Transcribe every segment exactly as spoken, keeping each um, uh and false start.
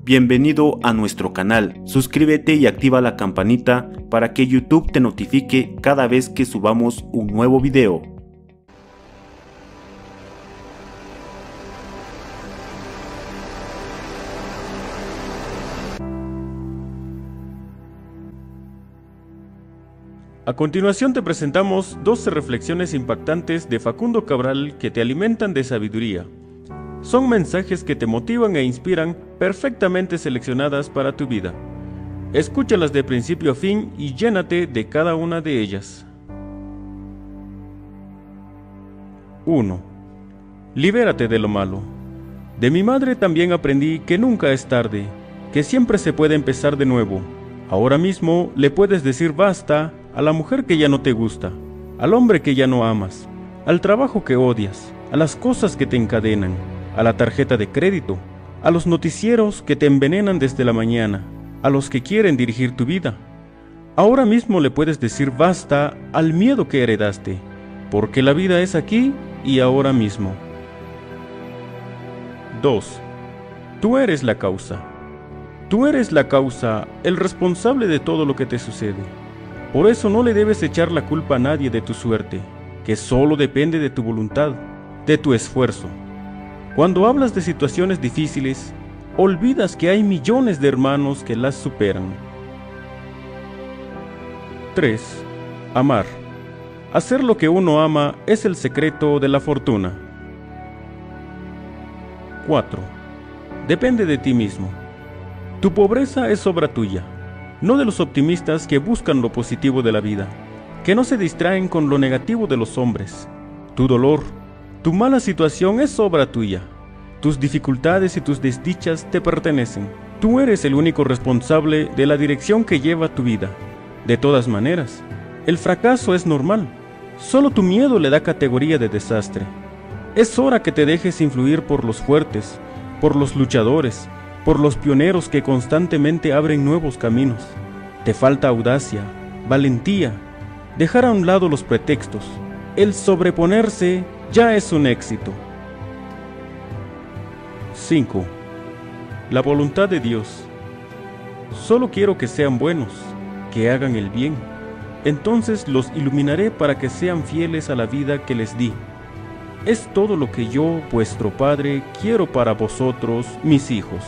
Bienvenido a nuestro canal, suscríbete y activa la campanita para que YouTube te notifique cada vez que subamos un nuevo video. A continuación te presentamos doce reflexiones impactantes de Facundo Cabral que te alimentan de sabiduría. Son mensajes que te motivan e inspiran, perfectamente seleccionadas para tu vida. Escúchalas de principio a fin y llénate de cada una de ellas. uno. Libérate de lo malo. De mi madre también aprendí que nunca es tarde, que siempre se puede empezar de nuevo. Ahora mismo le puedes decir basta a la mujer que ya no te gusta, al hombre que ya no amas, al trabajo que odias, a las cosas que te encadenan, a la tarjeta de crédito, a los noticieros que te envenenan desde la mañana, a los que quieren dirigir tu vida. Ahora mismo le puedes decir basta al miedo que heredaste, porque la vida es aquí y ahora mismo. dos. Tú eres la causa. Tú eres la causa, el responsable de todo lo que te sucede. Por eso no le debes echar la culpa a nadie de tu suerte, que solo depende de tu voluntad, de tu esfuerzo. Cuando hablas de situaciones difíciles, olvidas que hay millones de hermanos que las superan. tres. Amar. Hacer lo que uno ama es el secreto de la fortuna. cuatro. Depende de ti mismo. Tu pobreza es obra tuya, no de los optimistas que buscan lo positivo de la vida, que no se distraen con lo negativo de los hombres. Tu dolor, tu mala situación es obra tuya. Tus dificultades y tus desdichas te pertenecen. Tú eres el único responsable de la dirección que lleva tu vida. De todas maneras, el fracaso es normal. Solo tu miedo le da categoría de desastre. Es hora que te dejes influir por los fuertes, por los luchadores, por los pioneros que constantemente abren nuevos caminos. Te falta audacia, valentía, dejar a un lado los pretextos. El sobreponerse ya es un éxito. cinco. La voluntad de Dios. Solo quiero que sean buenos, que hagan el bien. Entonces los iluminaré para que sean fieles a la vida que les di. Es todo lo que yo, vuestro Padre, quiero para vosotros, mis hijos.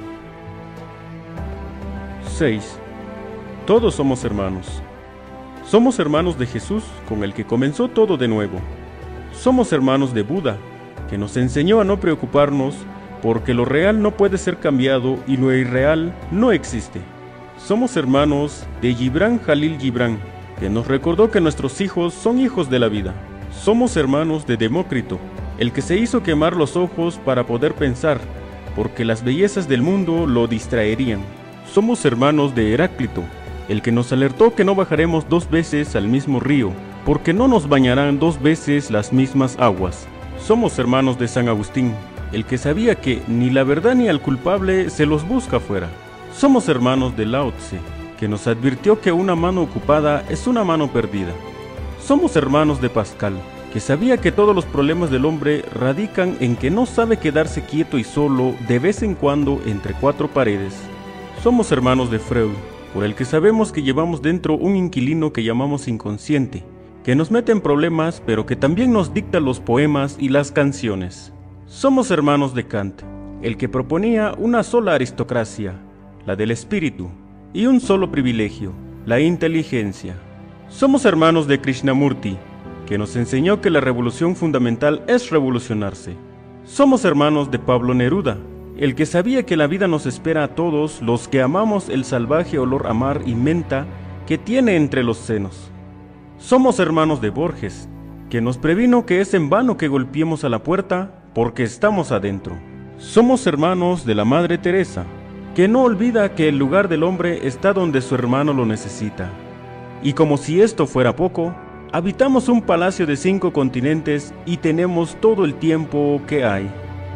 seis. Todos somos hermanos. Somos hermanos de Jesús, con el que comenzó todo de nuevo. Somos hermanos de Buda, que nos enseñó a no preocuparnos, porque lo real no puede ser cambiado y lo irreal no existe. Somos hermanos de Gibran Jalil Gibran, que nos recordó que nuestros hijos son hijos de la vida. Somos hermanos de Demócrito, el que se hizo quemar los ojos para poder pensar, porque las bellezas del mundo lo distraerían. Somos hermanos de Heráclito, el que nos alertó que no bajaremos dos veces al mismo río, porque no nos bañarán dos veces las mismas aguas. Somos hermanos de San Agustín, el que sabía que ni la verdad ni al culpable se los busca afuera. Somos hermanos de Lao Tse, que nos advirtió que una mano ocupada es una mano perdida. Somos hermanos de Pascal, que sabía que todos los problemas del hombre radican en que no sabe quedarse quieto y solo de vez en cuando entre cuatro paredes. Somos hermanos de Freud, por el que sabemos que llevamos dentro un inquilino que llamamos inconsciente, que nos mete en problemas pero que también nos dicta los poemas y las canciones. Somos hermanos de Kant, el que proponía una sola aristocracia, la del espíritu, y un solo privilegio, la inteligencia. Somos hermanos de Krishnamurti, que nos enseñó que la revolución fundamental es revolucionarse. Somos hermanos de Pablo Neruda, el que sabía que la vida nos espera a todos los que amamos el salvaje olor a mar y menta que tiene entre los senos. Somos hermanos de Borges, que nos previno que es en vano que golpeemos a la puerta porque estamos adentro. Somos hermanos de la Madre Teresa, que no olvida que el lugar del hombre está donde su hermano lo necesita. Y como si esto fuera poco, habitamos un palacio de cinco continentes y tenemos todo el tiempo que hay.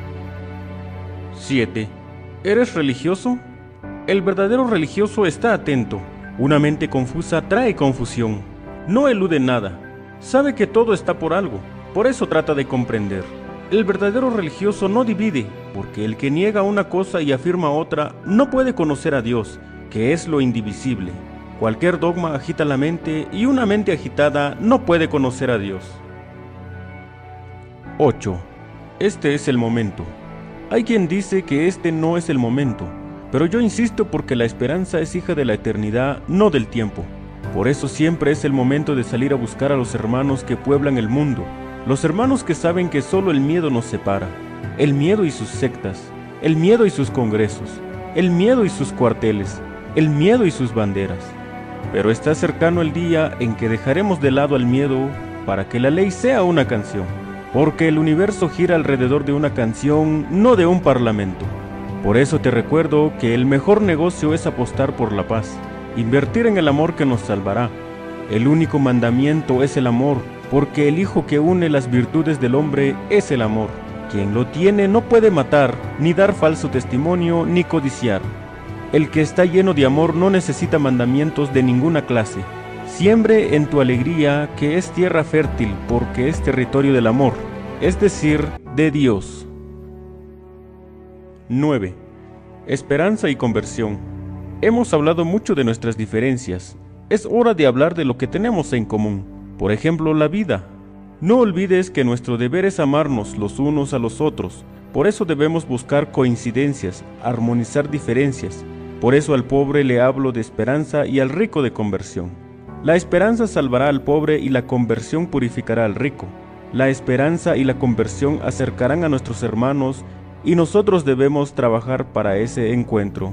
siete. ¿Eres religioso? El verdadero religioso está atento. Una mente confusa trae confusión. No elude nada. Sabe que todo está por algo. Por eso trata de comprender. El verdadero religioso no divide, porque el que niega una cosa y afirma otra no puede conocer a Dios, que es lo indivisible. Cualquier dogma agita la mente y una mente agitada no puede conocer a Dios. ocho. Este es el momento. Hay quien dice que este no es el momento, pero yo insisto porque la esperanza es hija de la eternidad, no del tiempo. Por eso siempre es el momento de salir a buscar a los hermanos que pueblan el mundo, los hermanos que saben que solo el miedo nos separa, el miedo y sus sectas, el miedo y sus congresos, el miedo y sus cuarteles, el miedo y sus banderas. Pero está cercano el día en que dejaremos de lado el miedo para que la ley sea una canción, porque el universo gira alrededor de una canción, no de un parlamento. Por eso te recuerdo que el mejor negocio es apostar por la paz, invertir en el amor que nos salvará. El único mandamiento es el amor, porque el hijo que une las virtudes del hombre es el amor. Quien lo tiene no puede matar, ni dar falso testimonio, ni codiciar. El que está lleno de amor no necesita mandamientos de ninguna clase. Siembre en tu alegría, que es tierra fértil, porque es territorio del amor, es decir, de Dios. nueve. Esperanza y conversión. Hemos hablado mucho de nuestras diferencias. Es hora de hablar de lo que tenemos en común. Por ejemplo, la vida. No olvides que nuestro deber es amarnos los unos a los otros. Por eso debemos buscar coincidencias, armonizar diferencias. Por eso al pobre le hablo de esperanza y al rico de conversión. La esperanza salvará al pobre y la conversión purificará al rico. La esperanza y la conversión acercarán a nuestros hermanos y nosotros debemos trabajar para ese encuentro.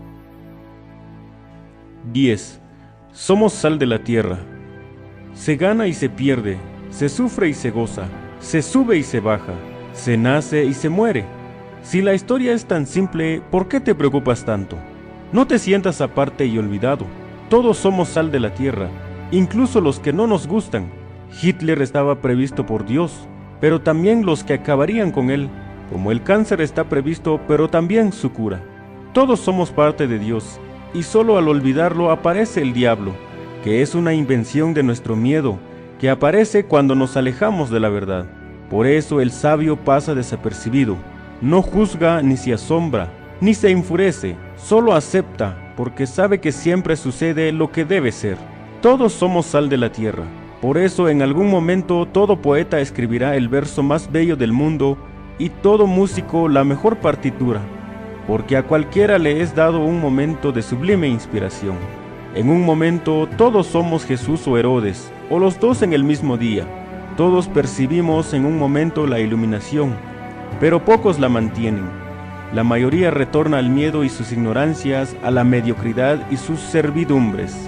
diez. Somos sal de la tierra. Se gana y se pierde, se sufre y se goza, se sube y se baja, se nace y se muere. Si la historia es tan simple, ¿por qué te preocupas tanto? No te sientas aparte y olvidado. Todos somos sal de la tierra, incluso los que no nos gustan. Hitler estaba previsto por Dios, pero también los que acabarían con él. Como el cáncer está previsto, pero también su cura. Todos somos parte de Dios, y solo al olvidarlo aparece el diablo, que es una invención de nuestro miedo, que aparece cuando nos alejamos de la verdad. Por eso el sabio pasa desapercibido, no juzga ni se asombra, ni se enfurece, solo acepta, porque sabe que siempre sucede lo que debe ser. Todos somos sal de la tierra. Por eso en algún momento todo poeta escribirá el verso más bello del mundo y todo músico la mejor partitura, porque a cualquiera le es dado un momento de sublime inspiración. En un momento todos somos Jesús o Herodes, o los dos en el mismo día. Todos percibimos en un momento la iluminación, pero pocos la mantienen. La mayoría retorna al miedo y sus ignorancias, a la mediocridad y sus servidumbres.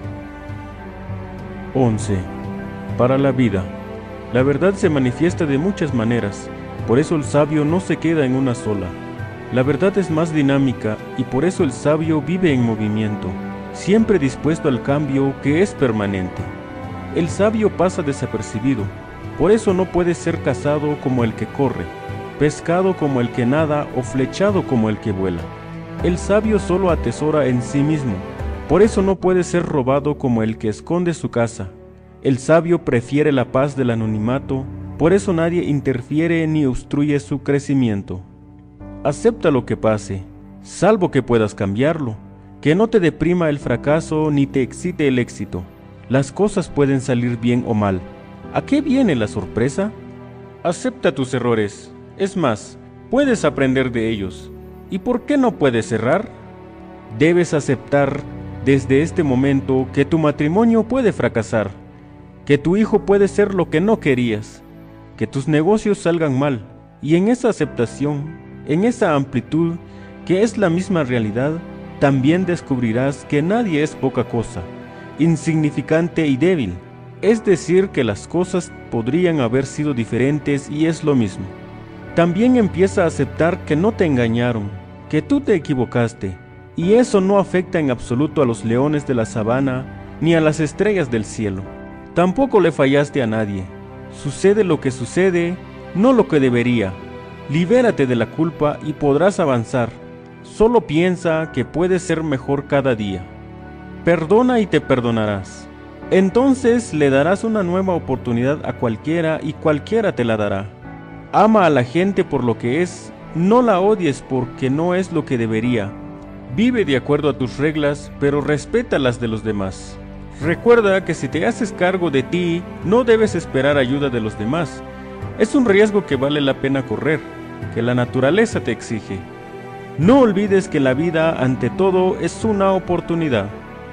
once. Para la vida. La verdad se manifiesta de muchas maneras, por eso el sabio no se queda en una sola. La verdad es más dinámica y por eso el sabio vive en movimiento, siempre dispuesto al cambio que es permanente. El sabio pasa desapercibido, por eso no puede ser cazado como el que corre, pescado como el que nada o flechado como el que vuela. El sabio solo atesora en sí mismo, por eso no puede ser robado como el que esconde su casa. El sabio prefiere la paz del anonimato, por eso nadie interfiere ni obstruye su crecimiento. Acepta lo que pase, salvo que puedas cambiarlo, que no te deprima el fracaso ni te excite el éxito. Las cosas pueden salir bien o mal. ¿A qué viene la sorpresa? Acepta tus errores, es más, puedes aprender de ellos. ¿Y por qué no puedes errar? Debes aceptar desde este momento que tu matrimonio puede fracasar, que tu hijo puede ser lo que no querías, que tus negocios salgan mal, y en esa aceptación, en esa amplitud, que es la misma realidad, también descubrirás que nadie es poca cosa, insignificante y débil, es decir, que las cosas podrían haber sido diferentes y es lo mismo. También empieza a aceptar que no te engañaron, que tú te equivocaste, y eso no afecta en absoluto a los leones de la sabana ni a las estrellas del cielo. Tampoco le fallaste a nadie. Sucede lo que sucede, no lo que debería. Libérate de la culpa y podrás avanzar. Solo piensa que puedes ser mejor cada día. Perdona y te perdonarás. Entonces le darás una nueva oportunidad a cualquiera y cualquiera te la dará. Ama a la gente por lo que es, no la odies porque no es lo que debería. Vive de acuerdo a tus reglas, pero respeta las de los demás. Recuerda que si te haces cargo de ti, no debes esperar ayuda de los demás. Es un riesgo que vale la pena correr, que la naturaleza te exige. No olvides que la vida, ante todo, es una oportunidad.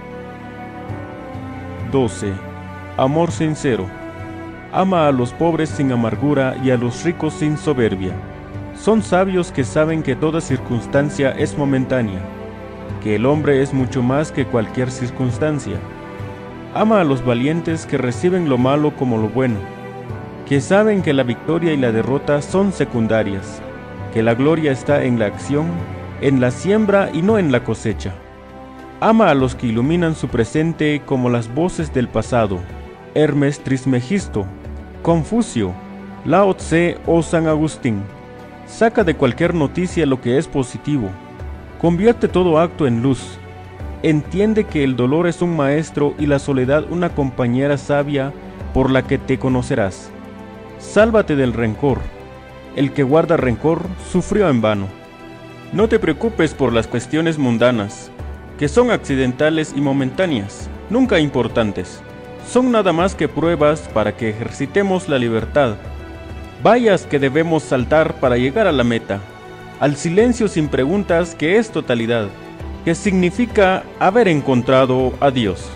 doce. Amor sincero. Ama a los pobres sin amargura y a los ricos sin soberbia. Son sabios que saben que toda circunstancia es momentánea, que el hombre es mucho más que cualquier circunstancia. Ama a los valientes que reciben lo malo como lo bueno, que saben que la victoria y la derrota son secundarias, que la gloria está en la acción, en la siembra y no en la cosecha. Ama a los que iluminan su presente como las voces del pasado, Hermes Trismegisto, Confucio, Lao Tse o San Agustín. Saca de cualquier noticia lo que es positivo, convierte todo acto en luz. Entiende que el dolor es un maestro y la soledad una compañera sabia por la que te conocerás. Sálvate del rencor. El que guarda rencor sufrió en vano. No te preocupes por las cuestiones mundanas, que son accidentales y momentáneas, nunca importantes. Son nada más que pruebas para que ejercitemos la libertad. Vallas que debemos saltar para llegar a la meta, al silencio sin preguntas que es totalidad, que significa haber encontrado a Dios.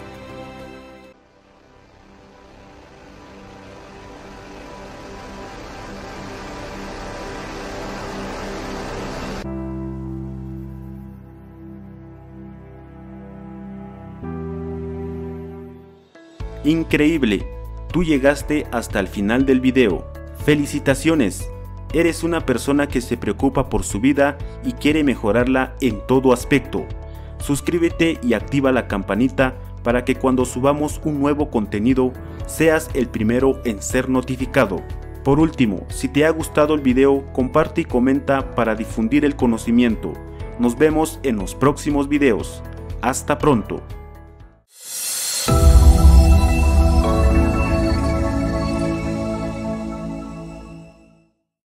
Increíble, tú llegaste hasta el final del video. ¡Felicitaciones! Eres una persona que se preocupa por su vida y quiere mejorarla en todo aspecto. Suscríbete y activa la campanita para que cuando subamos un nuevo contenido seas el primero en ser notificado. Por último, si te ha gustado el video, comparte y comenta para difundir el conocimiento. Nos vemos en los próximos videos. Hasta pronto.